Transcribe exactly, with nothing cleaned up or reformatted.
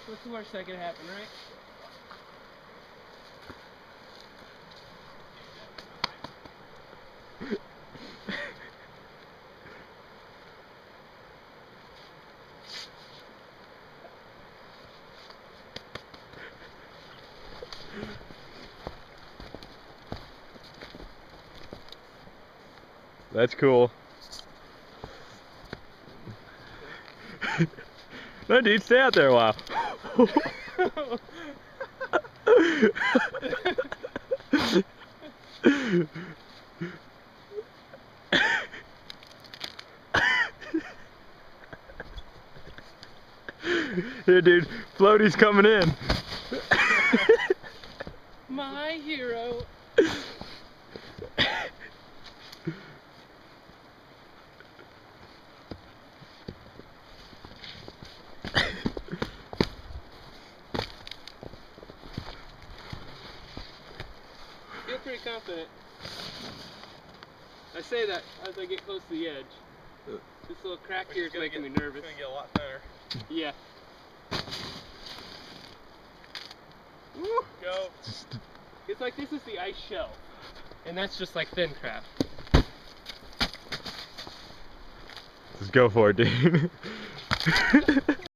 What's the worst that could happen, right? That's cool. No, dude, stay out there a while. Here, dude, floaty's coming in. My hero. I feel pretty confident. I say that as I get close to the edge. This little crack here is making get, me nervous. It's gonna get a lot thinner. Yeah. Woo! Go. It's like this is the ice shelf, and that's just like thin crab. Just go for it, dude.